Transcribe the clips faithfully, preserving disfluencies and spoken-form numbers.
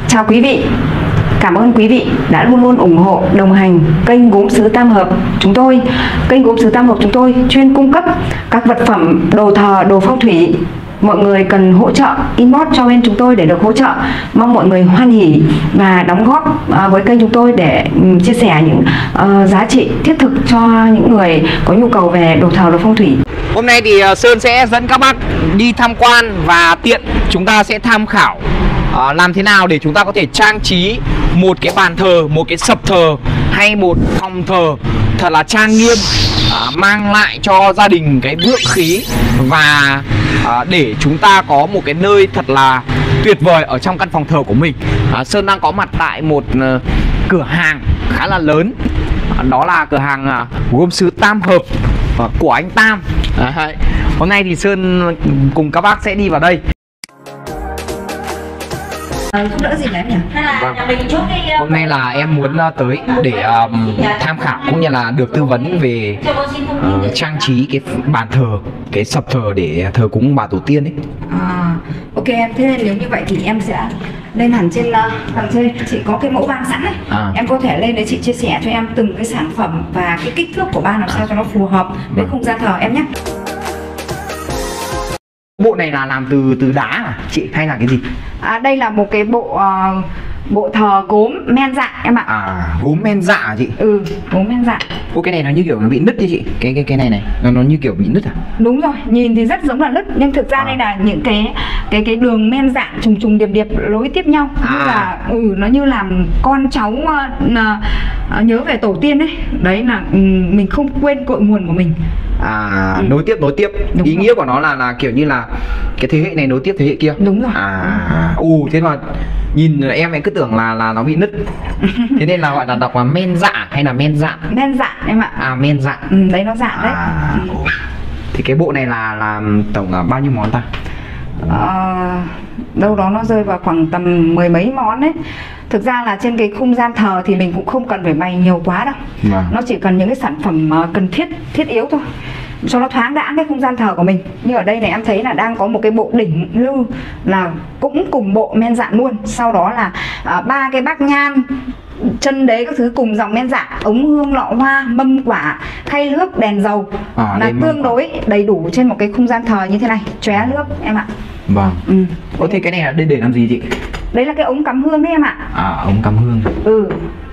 Chào quý vị. Cảm ơn quý vị đã luôn luôn ủng hộ, đồng hành kênh Gốm Sứ Tam Hợp chúng tôi. Kênh Gốm Sứ Tam Hợp chúng tôi chuyên cung cấp các vật phẩm đồ thờ, đồ phong thủy. Mọi người cần hỗ trợ inbox cho bên chúng tôi để được hỗ trợ. Mong mọi người hoan hỉ và đóng góp với kênh chúng tôi để chia sẻ những uh, giá trị thiết thực cho những người có nhu cầu về đồ thờ, đồ phong thủy. Hôm nay thì Sơn sẽ dẫn các bác đi tham quan và tiện chúng ta sẽ tham khảo uh, làm thế nào để chúng ta có thể trang trí một cái bàn thờ, một cái sập thờ hay một phòng thờ thật là trang nghiêm, uh, mang lại cho gia đình cái vượng khí và uh, để chúng ta có một cái nơi thật là tuyệt vời ở trong căn phòng thờ của mình. uh, Sơn đang có mặt tại một uh, cửa hàng khá là lớn, uh, đó là cửa hàng uh, Gốm Sứ Tam Hợp uh, của anh Tam. uh, Hôm nay thì Sơn cùng các bác sẽ đi vào đây. Giúp đỡ gì đấy nhỉ? Vâng. Hôm nay là em muốn uh, tới để um, tham khảo cũng như là được tư vấn về uh, trang trí cái bàn thờ, cái sập thờ để thờ cúng bà tổ tiên ấy. À, ok em, thế nên nếu như vậy thì em sẽ lên hẳn trên uh, tầng trên. Chị có cái mẫu ban sẵn này, à. Em có thể lên đấy chị chia sẻ cho em từng cái sản phẩm và cái kích thước của ban làm sao cho nó phù hợp với không gian thờ em nhé. Bộ này là làm từ từ đá à chị hay là cái gì? À, đây là một cái bộ uh, bộ thờ gốm men dạ em ạ. À, gốm men dạ à chị? Ừ, gốm men dạ. Ô, cái này nó như kiểu nó bị nứt đi chị. Cái cái cái này này, nó nó như kiểu bị nứt à? Đúng rồi, nhìn thì rất giống là nứt nhưng thực ra à. Đây là những cái cái cái đường men dạ trùng trùng điệp điệp nối tiếp nhau, à. Như là ừ nó như làm con cháu uh, uh, nhớ về tổ tiên ấy. Đấy là um, mình không quên cội nguồn của mình. À, ừ. nối tiếp nối tiếp. Đúng ý rồi. Nghĩa của nó là là kiểu như là cái thế hệ này nối tiếp thế hệ kia. Đúng rồi. À, u thế mà nhìn em ấy cứ tưởng là là nó bị nứt. Thế nên là gọi là đọc là men dạ hay là men dạn? Men dạn em ạ. À, men dạn. Ừ, đấy nó dạn đấy. À, ừ. Thì cái bộ này là là tổng là bao nhiêu món ta? À, đâu đó nó rơi vào khoảng tầm mười mấy món đấy. Thực ra là trên cái không gian thờ thì mình cũng không cần phải bày nhiều quá đâu. Vâng. Nó chỉ cần những cái sản phẩm cần thiết, thiết yếu thôi cho nó thoáng đãng cái không gian thờ của mình. Như ở đây này em thấy là đang có một cái bộ đỉnh lư là cũng cùng bộ men dạn luôn. Sau đó là ba à, cái bát nhang, chân đế các thứ cùng dòng men dạ, ống hương, lọ hoa, mâm quả, khay nước, đèn dầu, à, là tương đối đầy đủ trên một cái không gian thờ như thế này. Chóe nước em ạ. Vâng. Ừ. Ồ, thế cái này là để để làm gì chị? Đấy là cái ống cắm hương đấy em ạ. À, ống cắm hương. Ừ.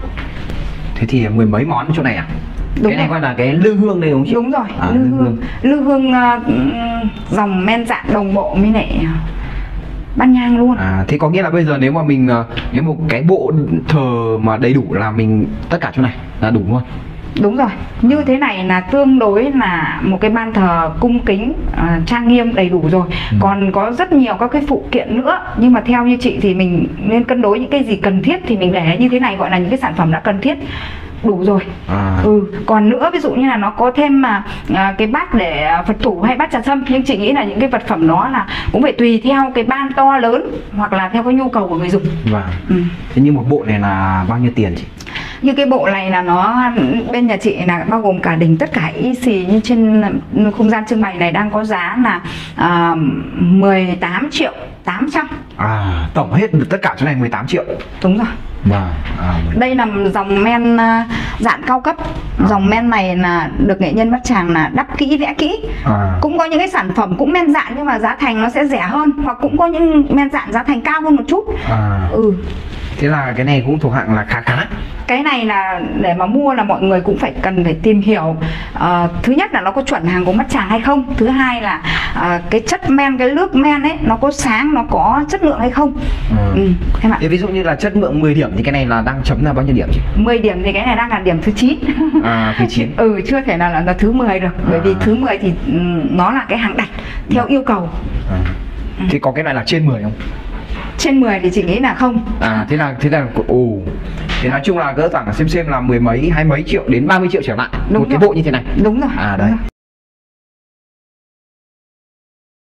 Thế thì mười mấy món chỗ này à? Đúng cái này gọi là cái lư hương đây đúng không chị? Đúng rồi, à, lư hương. Lư hương uh, dòng men dạ đồng bộ với lại bát nhang luôn. À, thế có nghĩa là bây giờ nếu mà mình nếu một cái bộ thờ mà đầy đủ là mình tất cả chỗ này là đủ luôn. Đúng rồi, như thế này là tương đối là một cái ban thờ cung kính, uh, trang nghiêm đầy đủ rồi. Ừ. Còn có rất nhiều các cái phụ kiện nữa, nhưng mà theo như chị thì mình nên cân đối những cái gì cần thiết thì mình để như thế này, gọi là những cái sản phẩm đã cần thiết đủ rồi. À. Ừ, còn nữa ví dụ như là nó có thêm mà à, cái bát để Phật thủ hay bát trà sâm, nhưng chị nghĩ là những cái vật phẩm đó là cũng phải tùy theo cái ban to lớn hoặc là theo cái nhu cầu của người dùng. Vâng. Ừ. Thế như một bộ này là bao nhiêu tiền chị? Như cái bộ này là nó bên nhà chị là bao gồm cả đỉnh tất cả y xì, như trên không gian trưng bày này đang có giá là à, mười tám triệu tám trăm. À, tổng hết tất cả chỗ này mười tám triệu. Đúng rồi. Vâng. À, đây là dòng men dạn cao cấp. À. Dòng men này là được nghệ nhân Bát Tràng là đắp kỹ, vẽ kỹ. À. Cũng có những cái sản phẩm cũng men dạn nhưng mà giá thành nó sẽ rẻ hơn, hoặc cũng có những men dạn giá thành cao hơn một chút. À. Ừ. Thế là cái này cũng thuộc hạng là khá khá. Cái này là để mà mua là mọi người cũng phải cần phải tìm hiểu. À, thứ nhất là nó có chuẩn hàng của Bát Tràng hay không. Thứ hai là à, cái chất men, cái nước men ấy nó có sáng, nó có chất lượng hay không. Ừ. Ừ, em ạ. Thế ví dụ như là chất lượng mười điểm thì cái này là đang chấm là bao nhiêu điểm chị? mười điểm thì cái này đang là điểm thứ chín. À, thứ chín. Ừ, chưa thể nào là, là thứ mười được. Bởi à. vì thứ mười thì nó là cái hàng đặt theo yêu cầu. À. Ừ. Thì có cái này là trên mười không? Trên mười thì chị nghĩ là không. À, thế là thế là ồ. Thì nói chung là cỡ khoảng xem xem là mười mấy, hai mấy triệu đến ba mươi triệu trở lại. Đúng một rồi. Cái bộ như thế này. Đúng rồi. À đấy.